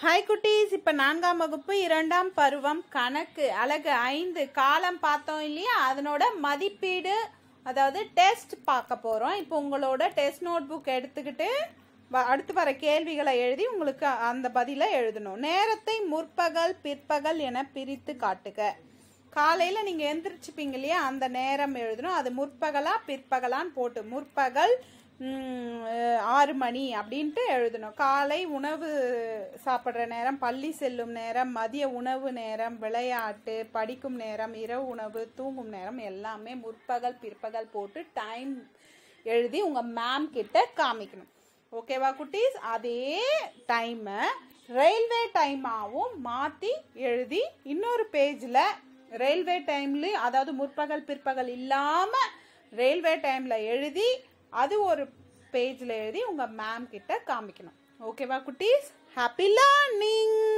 Hi குட்டீஸ், இப்போ 4ஆம் வகுப்பு 2ஆம் பருவம் கணக்கு அலகு 5 காலம் பார்த்தோம் இல்லையா? அதனோட மதிப்பீடு, அதாவது டெஸ்ட் பார்க்க போகிறோம். இப்போ உங்களோட டெஸ்ட் நோட் புக் எடுத்துக்கிட்டு அடுத்து வர கேள்விகளை எழுதி உங்களுக்கு அந்த பதிலை எழுதணும். நேரத்தை முற்பகல் பிற்பகல் என பிரித்து காட்டுக. காலையில் நீங்கள் எந்திரிச்சுப்பீங்க இல்லையா? அந்த நேரம் எழுதணும். அது முற்பகலா பிற்பகலான்னு போட்டு முற்பகல் 6 மணி அப்படின்ட்டு எழுதணும். காலை உணவு சாப்பிட்ற நேரம், பள்ளி செல்லும் நேரம், மதிய உணவு நேரம், விளையாட்டு, படிக்கும் நேரம், இரவு உணவு, தூங்கும் நேரம் எல்லாமே முற்பகல் பிற்பகல் போட்டு டைம் எழுதி உங்கள் மேம் கிட்ட காமிக்கணும். ஓகேவா குட்டீஸ்? அதே டைமை ரயில்வே டைமாகவும் மாற்றி எழுதி இன்னொரு பேஜில் ரயில்வே டைம்லேயும், அதாவது முற்பகல் பிற்பகல் இல்லாமல் ரயில்வே டைமில் எழுதி அது ஒரு பேஜில் எழுதி உங்கள் மேம் கிட்ட காமிக்கணும். ஓகேவா குட்டீஸ்? Happy learning.